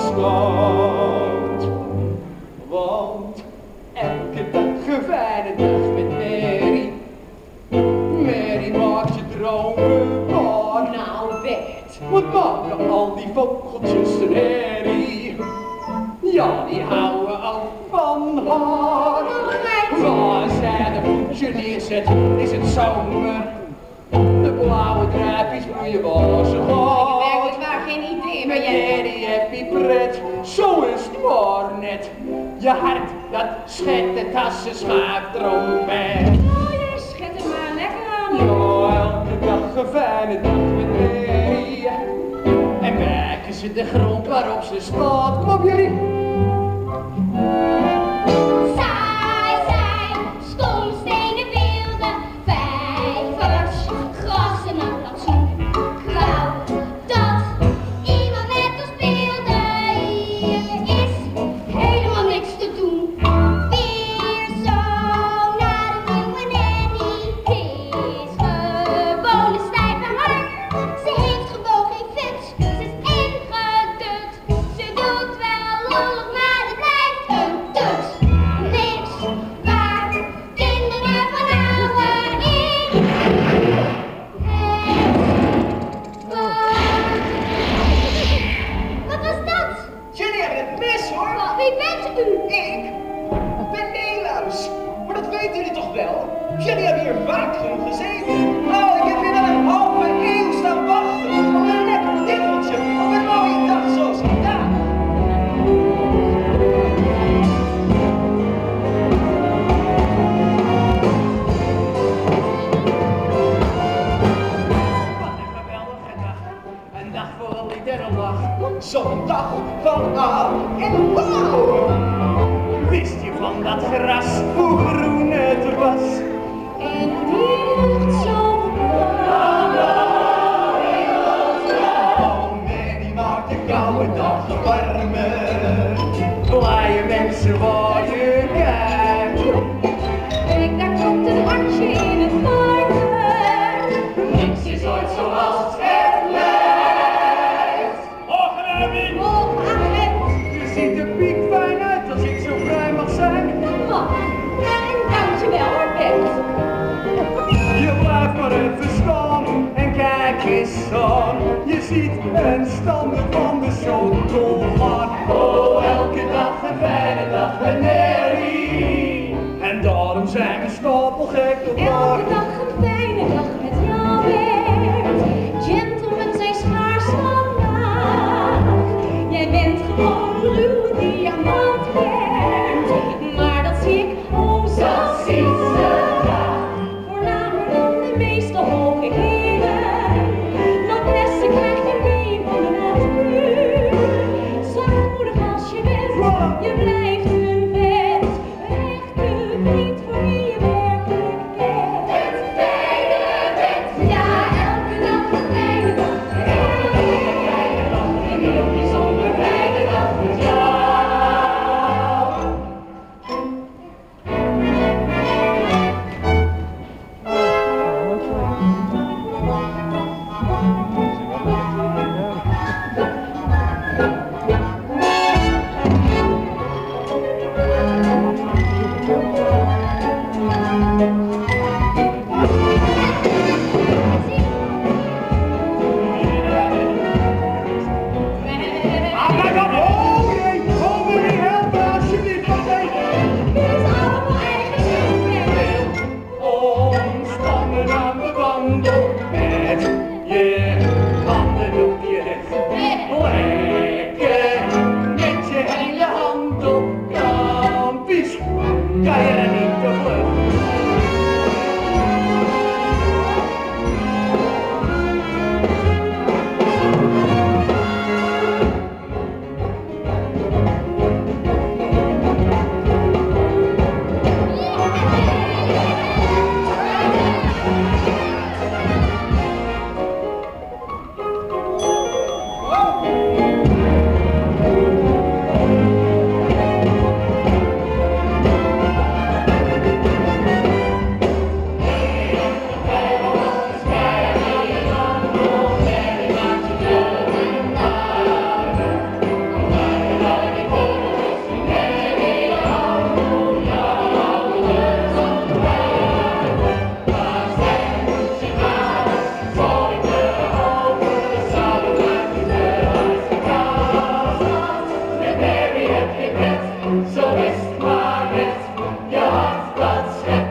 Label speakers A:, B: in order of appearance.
A: afstand. Want elke dag een fijne dag met Mary. Mary maakt je dromen waar.
B: Nou, Bert.
A: Wat maken al die vogeltjes een herrie? Ja, die houden al van haar. Waar zij de voetje neerzet, is het zomer. De blauwe druipjes bloeien waar ze gaan.
B: Werkelijk waar geen idee, maar jij...
A: Die happy pret, zo is het maar net. Je hart, dat schettert als ze schuift erover.
B: Oh, je schet er maar lekker aan.
A: Ja, elke dag een fijne dag met Mary. En werken ze de grond waarop ze staat. Kom op jullie.
C: Zij zijn stoomstenen beelden, vijvers, gras en een plantsoen. Ik wou dat iemand met ons speelde, hier is helemaal niks te doen. Weer zo naar de nieuwe nanny, het is gewoon een stijve hart. Ze heeft gewoon geen futs, ze is ingedut. Ze doet wel lollig, maar het blijft een tut. Niks waar kinderen van houden in Wat was dat?
D: Jullie hebben het mis hoor.
C: Wie bent u?
D: Ik ben Nelaus. Maar dat weten jullie toch wel? Jullie hebben hier vaak genoeg gezeten. Oh, ik heb hier wel een halve eeuw staan wachten op een lekker tikkeltje op een mooie dag zoals vandaag.
A: Wat een geweldige dag. Een dag voor al iedere lach.
D: Zo'n dag van aan en wauw.
A: Wist je van dat gras, hoe groen het was?
C: En die lucht zo
A: Oh, Mary maakt de koude dag warmer. Blije mensen waar je kijkt.
C: ik daar komt een hartje in het water.
A: Niks is ooit zoals het lijkt. Och, Mary!
C: Oh, agent.
A: Je ziet er piekfijn uit als ik zo vrij mag zijn.
C: Wat? En dankjewel hoor, Bert.
A: Je blijft maar even staan en kijk eens aan. Je ziet een stander van de show gaan. Oh, elke dag een fijne dag met Mary. En daarom zijn we stapelgek op haar.
C: Elke dag een fijne dag met jou, Bert. Gentlemen zijn schaars vandaag. Jij bent gewoon ruwe diamant, Bert. Maar dat zie ik oh zo graag. Voornamer dan de meeste hoge heren. Noblesse krijg je mee van de natuur. Zachtmoedig als je bent, je blijft een vet. Echte vriend voor wie je werkelijk bent. Het fijne bent. Ja, elke dag een fijne dag. Elke dag een heel bijzonder fijne dag met jou.
A: Oh jee, kom me niet helpen alsjeblieft, wat deed je?
C: Dit is allemaal eigen schuld, Bert.
A: Ontspannen aan de wandel met je handen op je rug. Lekker met je hele hand op kampies, kan je er niet te vlug. wat schep